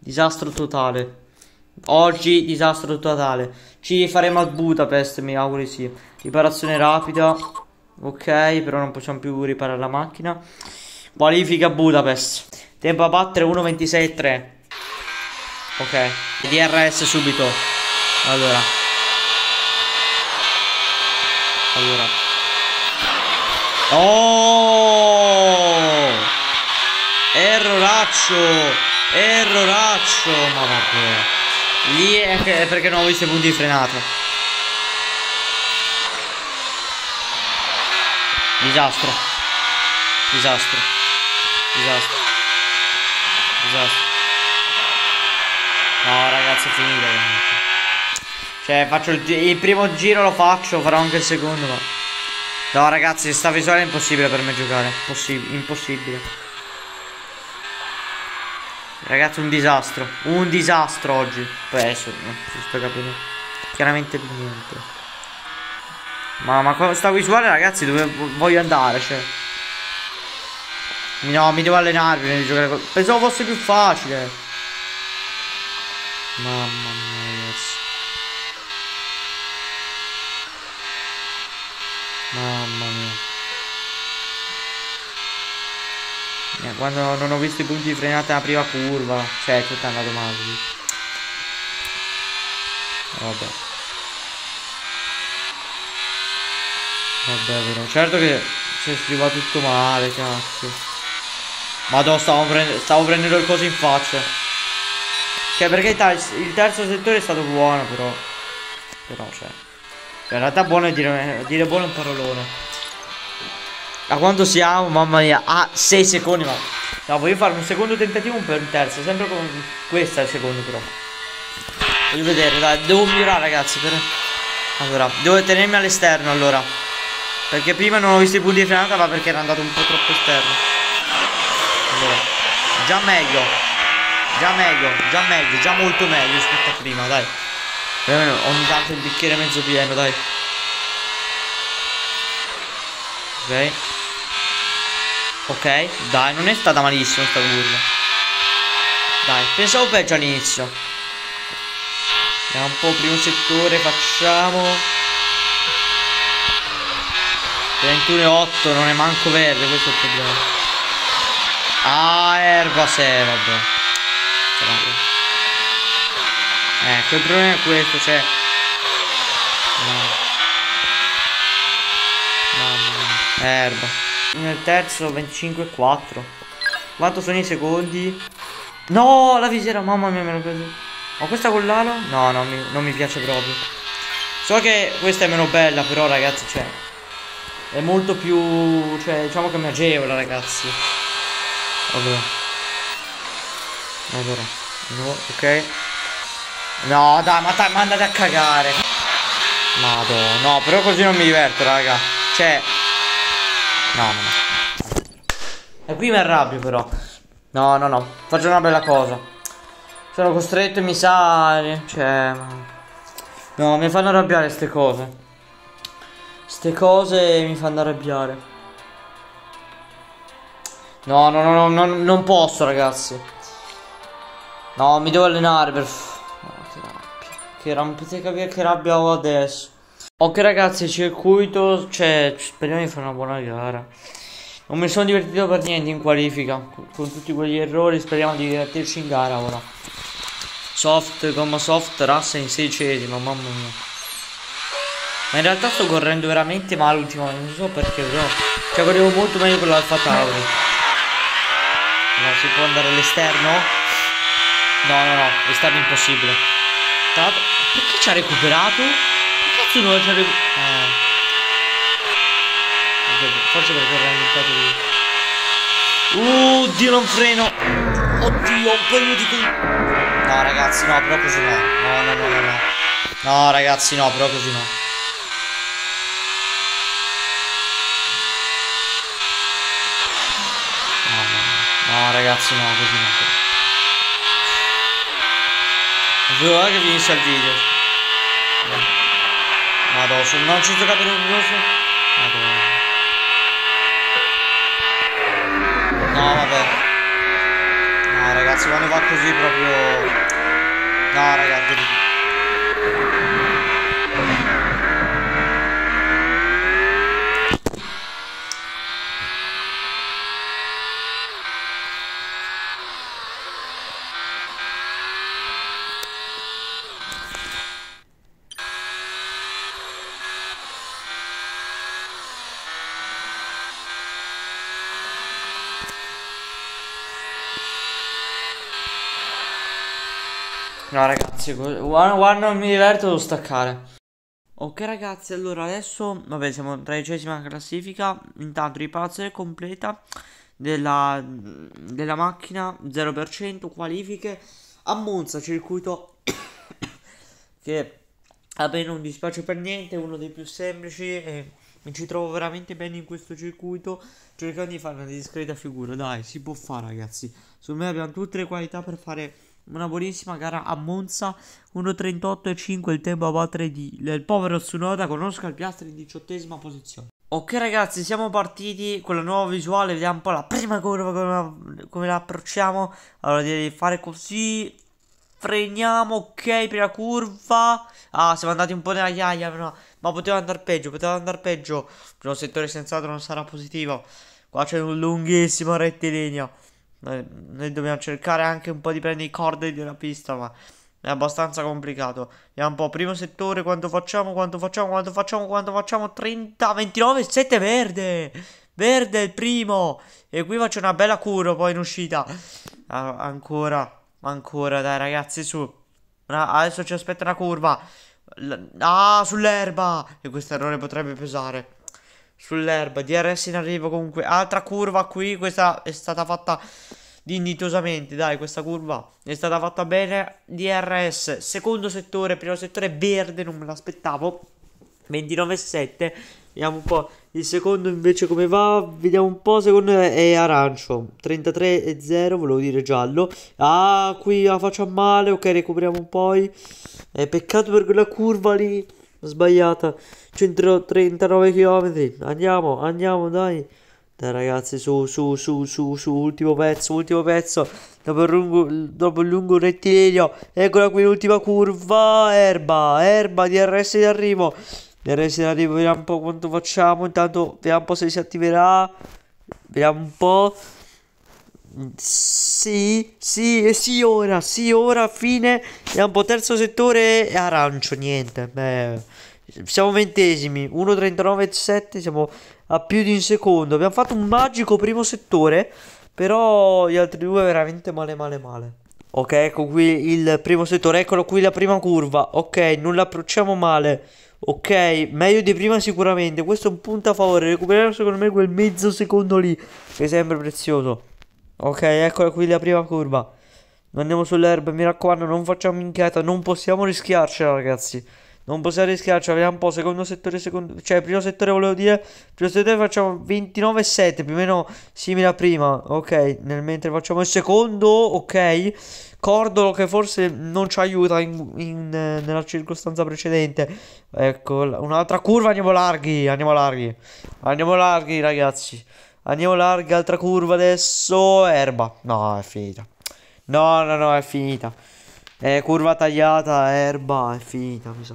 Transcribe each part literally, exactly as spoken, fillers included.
Disastro totale. Oggi disastro totale. Ci faremo a Budapest, mi auguro sì. Riparazione rapida. Ok, però non possiamo più riparare la macchina. Qualifica Budapest. Tempo a battere uno ventisei e tre. Ok, D R S subito. Allora. Allora. Oh! Erroraccio! Erroraccio! Ma vabbè. Lì è, che, è perché non ho visto i punti di frenata. Disastro. Disastro. Disastro. Disastro. No ragazzi, è finita. Cioè faccio il, il primo giro lo faccio, farò anche il secondo, ma no ragazzi, sta visuale è impossibile per me giocare. Possib impossibile. Ragazzi, un disastro. Un disastro oggi. Poi adesso non si sto capendo chiaramente più niente. Ma, ma con sta visuale ragazzi, dove voglio andare? Cioè no, mi devo allenare prima di giocare. Pensavo fosse più facile. Mamma mia ragazzi. Mamma mia. Eh, quando non ho visto i punti di frenata nella prima curva, cioè tutto è andato male. Vabbè. Vabbè però, certo che si va tutto male, cazzo. Madonna, stavo, prend stavo prendendo il coso in faccia. Cioè perché il terzo settore è stato buono, però Però cioè in realtà buono è dire, dire buono è un parolone. A quanto siamo? Mamma mia. Ah, sei secondi, ma no, voglio fare un secondo tentativo per un terzo. Sempre con questa è il secondo però. Voglio vedere, dai, devo migliorare ragazzi per... Allora, devo tenermi all'esterno allora. Perché prima non ho visto i punti di frenata, ma perché era andato un po' troppo esterno. Allora, già meglio. Già meglio, già meglio, già molto meglio rispetto a prima, dai. Ogni tanto il bicchiere mezzo pieno, dai. Ok. Ok, dai, non è stata malissimo sta curva. Dai, pensavo peggio all'inizio. Andiamo un po' primo settore, facciamo ventuno e otto, non è manco verde, questo è il problema. Ah, erba sei, vabbè. Ecco, il problema è questo, cioè no. Mamma mia. Erba. Nel terzo venticinque e quattro. Quanto sono i secondi? No, la visiera, mamma mia, me l'ho preso. Ma questa con l'alo? No, no, mi, non mi piace proprio. So che questa è meno bella, però ragazzi, cioè è molto più, cioè diciamo che mi agevola ragazzi. Allora. Allora, no, ok. No, dai, ma, ma andate a cagare. Madonna, no, però così non mi diverto, raga. Cioè no, no, no. E qui mi arrabbio però. No, no, no, faccio una bella cosa. Sono costretto e mi sa. Cioè no, mi fanno arrabbiare ste cose. Ste cose mi fanno arrabbiare. No, no, no, no, no, non posso ragazzi. No, mi devo allenare per... Che rabbia, potete capire che rabbia ho adesso. Ok ragazzi, circuito, cioè speriamo di fare una buona gara. Non mi sono divertito per niente in qualifica, con, con tutti quegli errori. Speriamo di divertirci in gara ora. Soft, gomma soft, rassa in sedicesima, mamma mia. Ma in realtà sto correndo veramente male ultimamente, non so perché però. Cioè correvo molto meglio con l'Alfa Tauri. No, si può andare all'esterno? No, no, no, esterno impossibile. Perché ci ha recuperato? Che cazzo non ci ha recuperato? Eh. Forse perché era inventato lì. Uh, Dio, non freno. Oddio, un paio di... No ragazzi, no, però così no. No, no, no, no, no. No ragazzi, no, però così no. No, no, no, no ragazzi, no, così no. Guarda che finisce il video. Madonna, non ci sto capendo un coso. Madonna. No, vabbè. No, ragazzi, quando va così proprio... No, ragazzi. No ragazzi, one, one non mi diverto, devo staccare. Ok ragazzi, allora adesso, vabbè, siamo in tredicesima classifica. Intanto riparazione completa della, della macchina, zero per cento, qualifiche a Monza, circuito che a me non dispiace per niente, è uno dei più semplici e mi ci trovo veramente bene in questo circuito, cercando di fare una discreta figura. Dai, si può fare ragazzi, secondo me abbiamo tutte le qualità per fare una buonissima gara a Monza. Uno trentotto e cinque il tempo a battere di, del povero Tsunoda con Oscar Piastri in diciottesima posizione. Ok ragazzi, siamo partiti con la nuova visuale, vediamo un po' la prima curva come, come la approcciamo. Allora direi di fare così, freniamo, ok, prima curva. Ah, siamo andati un po' nella chiaia, no, ma poteva andare peggio, poteva andare peggio. Primo settore sensato non sarà positivo. Qua c'è un lunghissimo rettilineo. Noi, noi dobbiamo cercare anche un po' di prendere i corde della pista, ma è abbastanza complicato. Vediamo un po', primo settore, quanto facciamo, quanto facciamo, quanto facciamo, quanto facciamo, trenta, ventinove, sette, verde. Verde il primo. E qui faccio una bella curva poi in uscita. Ah, ancora, ancora, dai ragazzi, su. Ah, adesso ci aspetta una curva. Ah, sull'erba. E questo errore potrebbe pesare. Sull'erba, D R S in arrivo comunque. Altra curva qui, questa è stata fatta dignitosamente, dai, questa curva è stata fatta bene. D R S, secondo settore, primo settore verde, non me l'aspettavo. ventinove e sette, vediamo un po'. Il secondo invece come va, vediamo un po', secondo è arancio. trentatré e zero, volevo dire giallo. Ah, qui la faccio male, ok, recuperiamo poi. È peccato per quella curva lì sbagliata. centotrentanove chilometri. Andiamo, andiamo, dai. Dai ragazzi, su, su, su, su, su. Ultimo pezzo, ultimo pezzo. Dopo il lungo, dopo il lungo rettilineo. Eccola qui l'ultima curva. Erba, erba, D R S di arrivo. D R S di arrivo, vediamo un po' quanto facciamo. Intanto vediamo un po' se si attiverà. Vediamo un po'. Sì, sì, e sì ora, sì ora, fine. Vediamo un po', terzo settore arancio, niente. Beh, siamo ventesimi, uno trentanove e sette, siamo a più di un secondo. Abbiamo fatto un magico primo settore, però gli altri due veramente male male male. Ok, ecco qui il primo settore, eccolo qui la prima curva. Ok, non la approcciamo male. Ok, meglio di prima sicuramente. Questo è un punto a favore, recuperiamo secondo me quel mezzo secondo lì, che è sempre prezioso. Ok, eccola qui la prima curva. Non andiamo sull'erba, mi raccomando, non facciamo minchiata. Non possiamo rischiarcela, ragazzi. Non possiamo rischiarcela. Vediamo un po', secondo settore, secondo... Cioè, primo settore volevo dire. Primo settore facciamo ventinove e sette, più o meno simile a prima. Ok, nel mentre facciamo il secondo, ok. Cordolo che forse non ci aiuta in, in, eh, nella circostanza precedente. Ecco, un'altra curva, andiamo larghi, andiamo larghi. Andiamo larghi, ragazzi. Andiamo larga, altra curva adesso. Erba. No, è finita. No, no, no, è finita. È curva tagliata, erba, è finita, mi sa.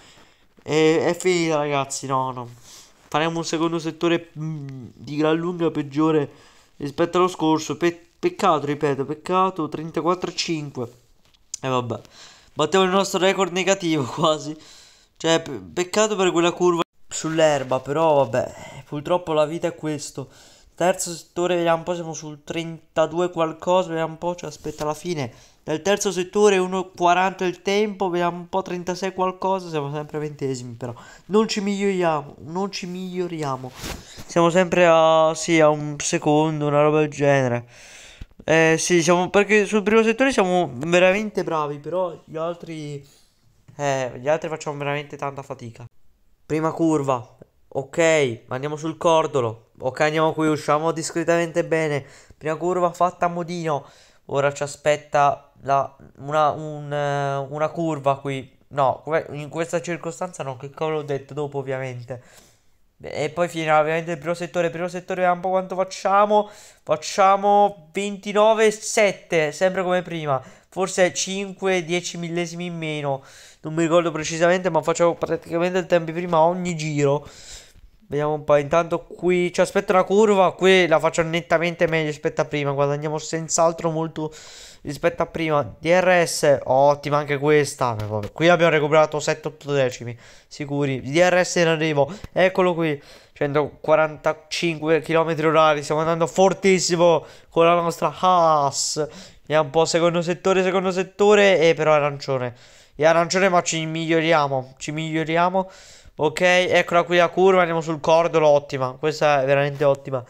È, è finita, ragazzi, no, no. Faremo un secondo settore mh, di gran lunga peggiore rispetto allo scorso. Pe peccato, ripeto, peccato. trentaquattro e cinque. E vabbè. Battevo il nostro record negativo quasi. Cioè, pe peccato per quella curva sull'erba, però vabbè. Purtroppo la vita è questo. Terzo settore, vediamo un po', siamo sul trentadue qualcosa, vediamo un po', ci aspetta la fine del terzo settore, uno quaranta il tempo, vediamo un po', trentasei qualcosa, siamo sempre ventesimi però, non ci miglioriamo, non ci miglioriamo, siamo sempre a, sì, a un secondo, una roba del genere. Eh sì, siamo, perché sul primo settore siamo veramente bravi, però gli altri, eh, gli altri facciamo veramente tanta fatica. Prima curva. Ok, andiamo sul cordolo. Ok, andiamo qui, usciamo discretamente bene. Prima curva fatta a modino. Ora ci aspetta la, una, un, eh, una curva qui. No, in questa circostanza no, che cavolo ho detto dopo ovviamente. E poi finirà ovviamente il primo settore. Il primo settore, vediamo un po' quanto facciamo. Facciamo ventinove e sette, sempre come prima. forse cinque dieci millesimi in meno. Non mi ricordo precisamente, ma facevo praticamente il tempo prima ogni giro. Vediamo un po'. Intanto qui ci aspetta una curva. Qui la faccio nettamente meglio rispetto a prima. Guadagniamo senz'altro molto rispetto a prima. D R S, ottima anche questa. Vabbè, qui abbiamo recuperato sette otto decimi. Sicuri. D R S in arrivo. Eccolo qui. centoquarantacinque chilometri orari. Stiamo andando fortissimo con la nostra Haas. Vediamo un po'. Secondo settore, secondo settore. E però arancione. E arancione, ma ci miglioriamo. Ci miglioriamo. Ok, eccola qui la curva, andiamo sul cordolo, ottima, questa è veramente ottima.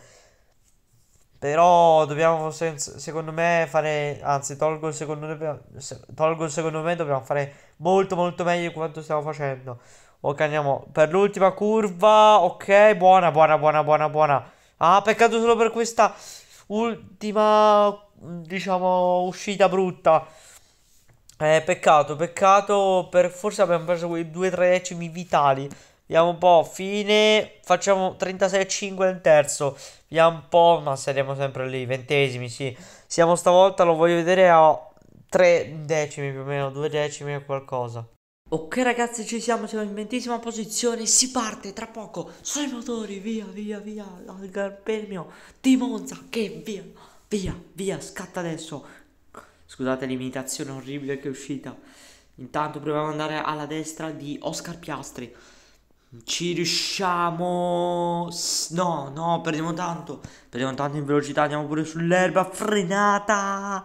Però dobbiamo, secondo me, fare, anzi tolgo il secondo me, tolgo il secondo me, dobbiamo fare molto molto meglio di quanto stiamo facendo. Ok, andiamo per l'ultima curva, ok, buona, buona, buona, buona, buona. Ah, peccato solo per questa ultima, diciamo, uscita brutta. Eh, peccato, peccato, per forse abbiamo perso quei due tre decimi vitali. Vediamo un po', fine, facciamo trentasei a cinque nel terzo. Vediamo un po', ma saremo sempre lì, ventesimi, sì. Siamo stavolta, lo voglio vedere a tre decimi più o meno, due decimi e qualcosa. Ok ragazzi, ci siamo, siamo in ventesima posizione, si parte tra poco, sui motori, via, via, via, al Gran Premio di Monza, che via, via, via, scatta adesso. Scusate l'imitazione orribile che è uscita. Intanto proviamo ad andare alla destra di Oscar Piastri. Ci riusciamo. No, no, perdiamo tanto. Perdiamo tanto in velocità. Andiamo pure sull'erba. Frenata.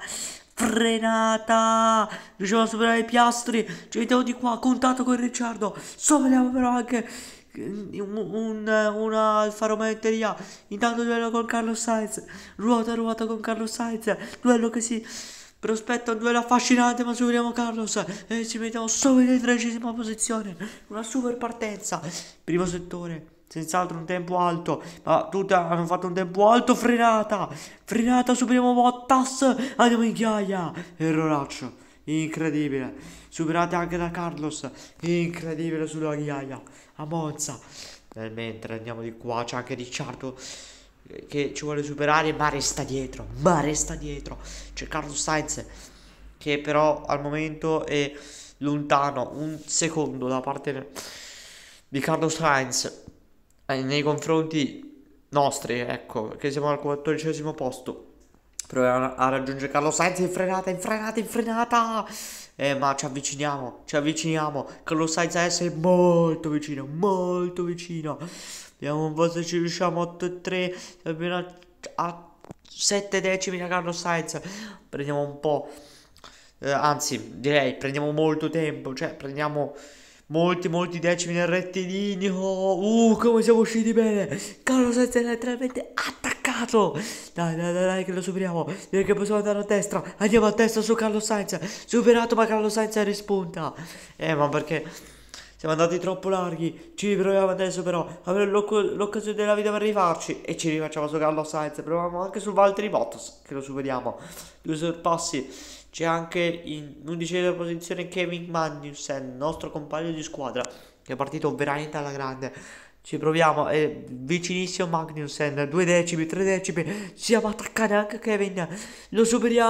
Frenata. Riusciamo a superare i Piastri. Ci vediamo di qua. Contatto con Ricciardo. Superiamo però anche un, un, una Alfa Romeo Interia. Intanto duello con Carlos Sainz. Ruota ruota con Carlos Sainz. Duello che si prospetta, un duello affascinante, ma superiamo Carlos e ci mettiamo subito in tredicesima posizione. Una super partenza. Primo settore, senz'altro un tempo alto, ma tutti hanno fatto un tempo alto. Frenata, frenata, superiamo Bottas, andiamo in ghiaia. Erroraccio, incredibile. Superate anche da Carlos, incredibile sulla ghiaia a Monza. Nel mentre andiamo di qua, c'è anche Ricciardo che ci vuole superare, ma resta dietro, ma resta dietro. C'è Carlos Sainz che però al momento è lontano un secondo da parte di Carlos Sainz eh, nei confronti nostri, ecco, che siamo al quattordicesimo posto. Proviamo a raggiungere Carlos Sainz, in frenata, in frenata, in frenata. Eh, ma ci avviciniamo, ci avviciniamo. Carlos Sainz adesso è molto vicino, molto vicino. Vediamo un po' se ci riusciamo. Otto e tre, a, a sette decimi da Carlos Sainz. Prendiamo un po', eh, anzi direi prendiamo molto tempo, cioè prendiamo molti molti decimi nel rettilineo. Uh, come siamo usciti bene. Carlos Sainz è letteralmente attaccato. Dai dai dai dai che lo superiamo. Direi che possiamo andare a destra. Andiamo a destra su Carlos Sainz. Superato, ma Carlos Sainz è rispunta. Eh ma perché siamo andati troppo larghi. Ci riproviamo adesso però. Avere l'occasione della vita per rifarci. E ci rifacciamo su Carlos Sainz. Proviamo anche su Valtteri Bottas, che lo superiamo. Due sorpassi. C'è anche in undicesima posizione Kevin Magnussen, nostro compagno di squadra, che è partito veramente alla grande. Ci proviamo, è vicinissimo Magnussen, due decimi, tre decimi, siamo attaccati anche Kevin, lo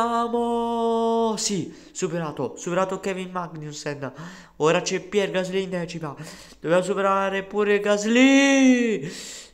superiamo, sì, superato, superato Kevin Magnussen. Ora c'è Pierre Gasly in decima, dobbiamo superare pure Gasly,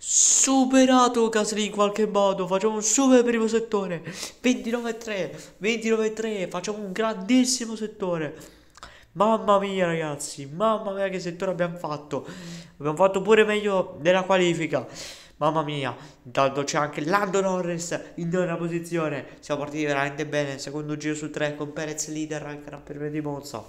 superato Gasly in qualche modo, facciamo un super primo settore, ventinove e tre, ventinove e tre, facciamo un grandissimo settore. Mamma mia ragazzi, mamma mia che settore abbiamo fatto. Abbiamo fatto pure meglio della qualifica. Mamma mia. Intanto c'è anche Lando Norris in nona posizione. Siamo partiti veramente bene. Secondo giro su tre con Perez leader al Gran Premio di Monza.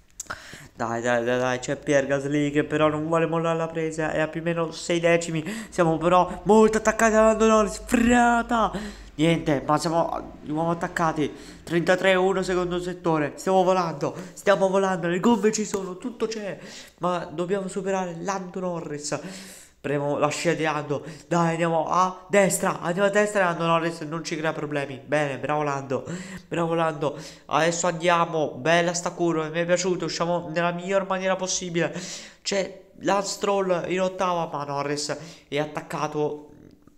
Dai dai dai dai, c'è Pierre Gasly che però non vuole mollare la presa. È a più o meno sei decimi. Siamo però molto attaccati a Lando Norris. Frata. Niente, ma siamo di nuovo attaccati. Trentatré a uno secondo settore. Stiamo volando, stiamo volando. Le gomme ci sono, tutto c'è. Ma dobbiamo superare Lando Norris. Premo la scia di Lando. Dai, andiamo a destra. Andiamo a destra e Lando Norris non ci crea problemi. Bene, bravo Lando. Bravo Lando. Adesso andiamo. Bella sta curva, mi è piaciuto. Usciamo nella miglior maniera possibile. C'è Lance Stroll in ottava, ma Norris è attaccato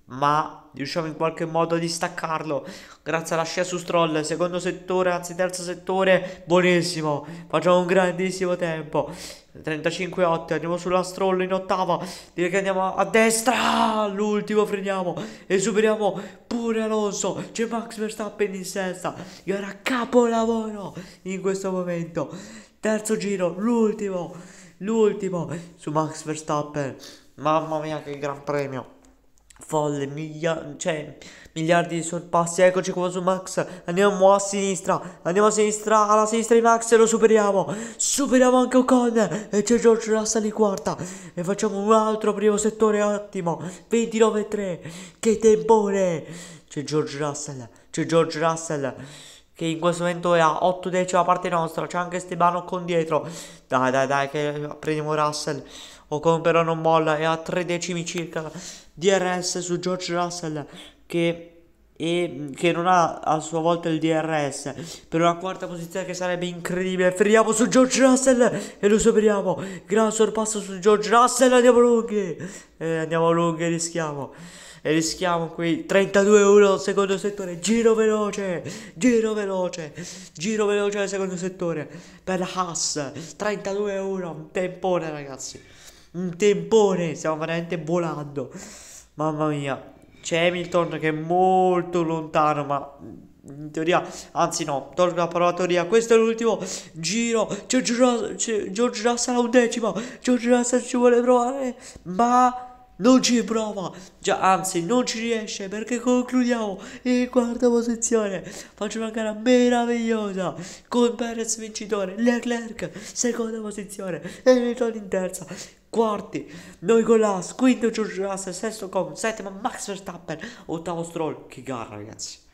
ma riusciamo in qualche modo a distaccarlo grazie alla scia su Stroll. Secondo settore, anzi terzo settore, buonissimo, facciamo un grandissimo tempo, trentacinque otto. Andiamo sulla Stroll in ottava, direi che andiamo a destra, l'ultimo freniamo e superiamo pure Alonso. C'è Max Verstappen in sesta, era capolavoro in questo momento. Terzo giro, l'ultimo, l'ultimo su Max Verstappen. Mamma mia, che gran premio. Folle, miglia- cioè, miliardi di sorpassi. Eccoci qua su Max. Andiamo a sinistra. Andiamo a sinistra. Alla sinistra di Max e lo superiamo. Superiamo anche Ocon. E c'è George Russell in quarta. E facciamo un altro primo settore ottimo. ventinove tre. Che tempone. C'è George Russell. C'è George Russell, che in questo momento è a otto decimi a parte nostra. C'è anche Stebano con dietro. Dai, dai, dai, che prendiamo Russell. Ocon però non molla, è a tre decimi circa D R S su George Russell, che, e, che non ha a sua volta il D R S, per una quarta posizione che sarebbe incredibile. Freniamo su George Russell e lo superiamo. Gran sorpasso su George Russell, andiamo lunghi, eh, andiamo lunghi e rischiamo. E rischiamo qui trentadue uno secondo settore. Giro veloce, giro veloce, giro veloce al secondo settore per Haas. trentadue uno, un tempone ragazzi, un tempone, stiamo veramente volando. Mamma mia, c'è Hamilton che è molto lontano, ma in teoria, anzi no, tolgo la parola teoria, questo è l'ultimo giro. George Russell, George Russell a un decimo, George Russell ci vuole provare, ma non ci prova, già, anzi non ci riesce, perché concludiamo in quarta posizione. Faccio una gara meravigliosa con Perez vincitore, Leclerc seconda posizione e Hamilton in terza. Quarti noi con l'As, quinto George Russell, sesto con, settimo Max Verstappen, ottavo Stroll. Che gara ragazzi.